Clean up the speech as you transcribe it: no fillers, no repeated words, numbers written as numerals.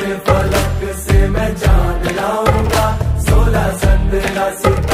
फलक से मैं जान लाऊंगा, 16 15 सितारे